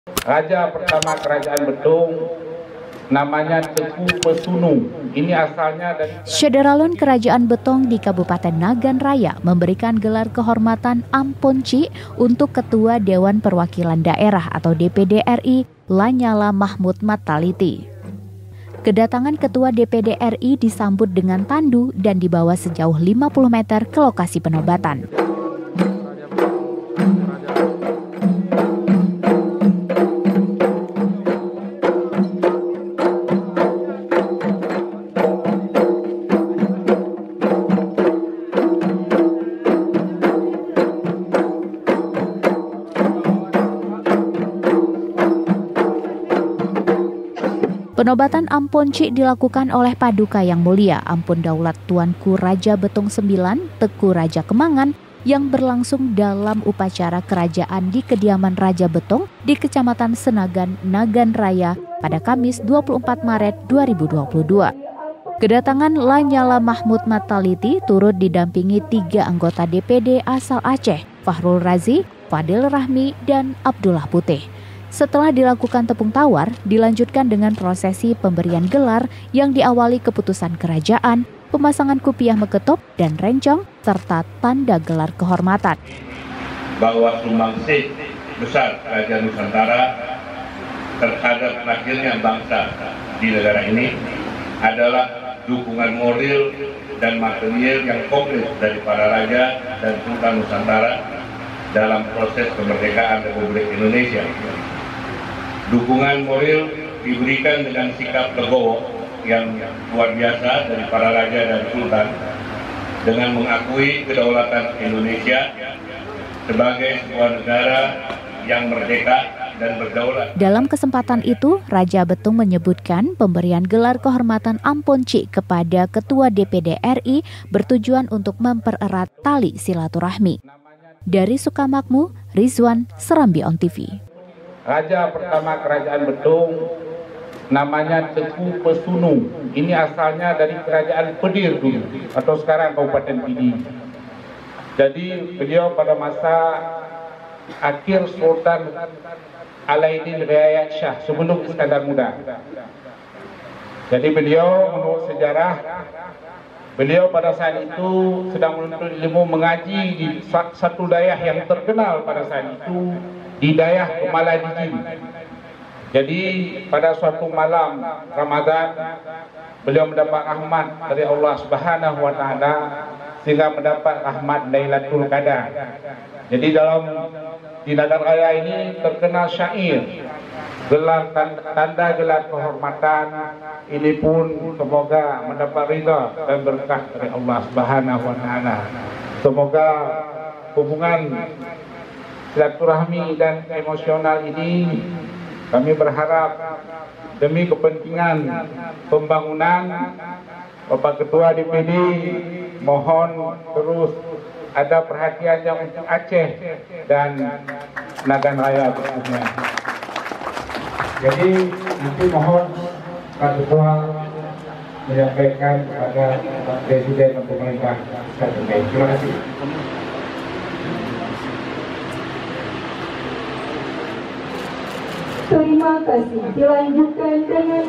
Raja pertama Kerajaan Betung namanya Teku Pesunu. Ini asalnya dari Syederalun Kerajaan Betong di Kabupaten Nagan Raya memberikan gelar kehormatan Amponci untuk Ketua Dewan Perwakilan Daerah atau DPD RI Lanyala Mahmud Mataliti. Kedatangan Ketua DPD RI disambut dengan tandu dan dibawa sejauh 50 meter ke lokasi penobatan. Penobatan Amponci dilakukan oleh Paduka Yang Mulia Ampun Daulat Tuanku Raja Betong 9, Teku Raja Kemangan, yang berlangsung dalam upacara kerajaan di kediaman Raja Betong di Kecamatan Senagan, Nagan Raya pada Kamis 24 Maret 2022. Kedatangan Lanyala Mahmud Mataliti turut didampingi 3 anggota DPD asal Aceh, Fahrul Razi, Fadil Rahmi, dan Abdullah Putih. Setelah dilakukan tepung tawar, dilanjutkan dengan prosesi pemberian gelar yang diawali keputusan kerajaan, pemasangan kupiah meketop dan rencong, serta tanda gelar kehormatan. Bahwa sumbangsih besar Kerajaan Nusantara terhadap lahirnya bangsa di negara ini adalah dukungan moral dan material yang komplit dari para raja dan sultan Nusantara dalam proses kemerdekaan Republik Indonesia. Dukungan moral diberikan dengan sikap legowo yang luar biasa dari para raja dan sultan dengan mengakui kedaulatan Indonesia sebagai sebuah negara yang merdeka dan berdaulat. Dalam kesempatan itu, Raja Betong menyebutkan pemberian gelar kehormatan Amponci kepada Ketua DPD RI bertujuan untuk mempererat tali silaturahmi. Dari Sukamakmur, Rizwan, Serambi On TV. Raja pertama Kerajaan Betung namanya Teku Pesunu. Ini asalnya dari Kerajaan Pedir dulu atau sekarang Kabupaten Pidi. Jadi beliau pada masa akhir Sultan Alaiddin Riayat Shah sebelum Iskandar Muda. Jadi beliau menurut sejarah, beliau pada saat itu sedang menuntut ilmu mengaji di satu daerah yang terkenal pada saat itu, di daerah Kemaladijin. Jadi pada suatu malam Ramadan beliau mendapat rahmat dari Allah Subhanahu wa taala sehingga mendapat rahmat Lailatul Qadar. Jadi di Nagan Raya ini terkenal syair gelar tanda gelar kehormatan ini pun semoga mendapat ridha dan berkah dari Allah Subhanahu wa taala. Semoga hubungan silaturahmi dan emosional ini kami berharap demi kepentingan pembangunan Bapak Ketua DPD mohon terus ada perhatian yang untuk Aceh dan Nagan Raya khususnya. Jadi nanti mohon Pak Ketua menyampaikan kepada Pak Presiden dan pemerintah terkait. Terima kasih. Terima kasih. Dilanjutkan dengan